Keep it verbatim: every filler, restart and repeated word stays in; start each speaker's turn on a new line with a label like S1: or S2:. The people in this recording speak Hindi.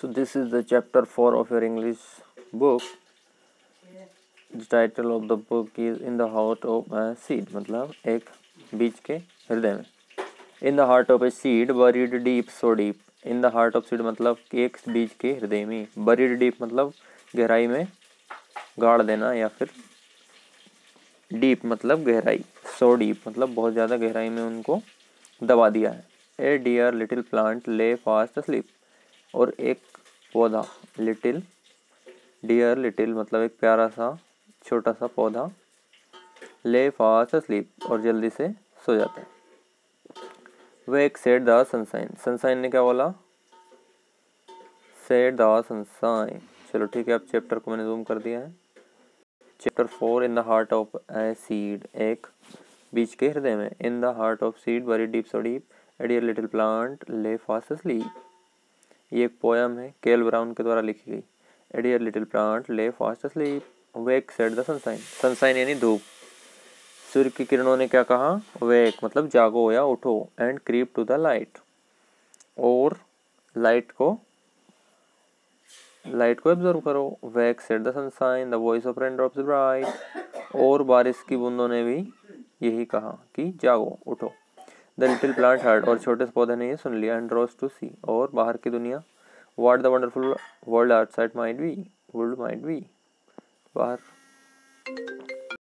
S1: So this is the chapter four of your English book. The title of the book is In the Heart of a Seed, मतलब एक बीज के हृदय में. In the heart of a seed buried deep, so deep. In the heart of seed मतलब एक बीज के हृदय में. Buried deep मतलब गहराई में गाड़ देना या फिर deep मतलब गहराई. So deep मतलब बहुत ज़्यादा गहराई में उनको दबा दिया है. A dear little plant lay fast asleep. और एक पौधा लिटिल डियर लिटिल मतलब एक प्यारा सा छोटा सा पौधा ले फास्ट स्लीप और जल्दी से सो जाता है. वह एक सेड द सनसाइन. सनसाइन ने क्या बोला? Said the sunshine. चलो ठीक है, अब चैप्टर को मैंने जूम कर दिया है. Chapter four in the heart of a seed, एक बीज के हृदय में. In the heart of seed very deep so deep a dear little plant lay fast sleep. ये एक पोयम है, केल ब्राउन के द्वारा लिखी गई. A dear little plant lay fast sleep, wake said the sunshine. Sunshine यानी धूप. सूर्य की किरणों ने क्या कहा? वेक मतलब जागो या उठो. And creep to the light, और लाइट को लाइट को ऑब्जर्व करो. Wake said the sunshine, the voice of rain drops bright. और बारिश की बूंदों ने भी यही कहा कि जागो, उठो. द लिटिल प्लांट हर्ड, और छोटे से पौधे ने ये सुन लिया. एंड रोज टू सी, और बाहर की दुनिया. What the wonderful world outside might be, world might be, बाहर